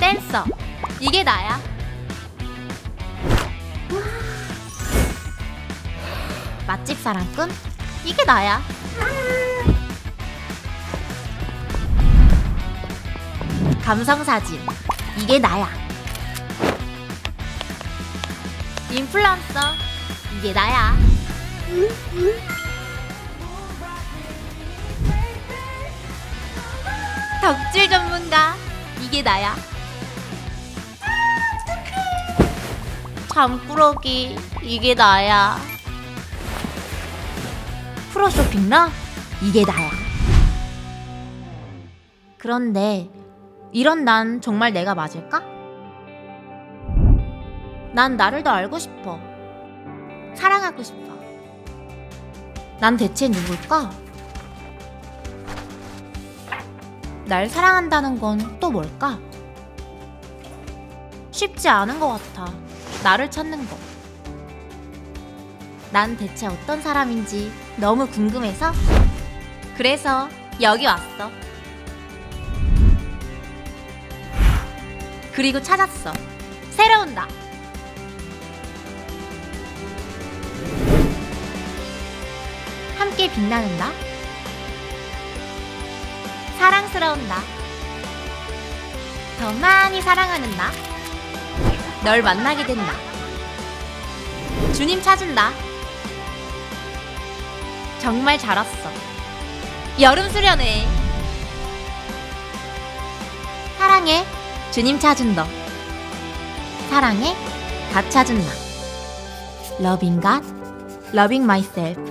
댄서. 이게 나야. 맛집 사랑꾼. 이게 나야. 감성사진. 이게 나야. 인플루언서. 이게 나야. 덕질 전문가. 이게 나야. 잠꾸러기. 이게 나야. 프로쇼핑러. 이게 나야. 그런데 이런 난 정말 내가 맞을까? 난 나를 더 알고 싶어. 사랑하고 싶어. 난 대체 누굴까? 날 사랑한다는 건 또 뭘까? 쉽지 않은 것 같아. 나를 찾는 거. 난 대체 어떤 사람인지 너무 궁금해서 그래서 여기 왔어. 그리고 찾았어. 새로운 나. 함께 빛나는 나. 사랑스러운 나. 더 많이 사랑하는 나. 널 만나게 된 나. 주님 찾은 나. 정말 잘 왔어. 여름 수련회. 사랑해. 주님 찾은 너. 사랑해. 다 찾은 나. Loving God, loving myself.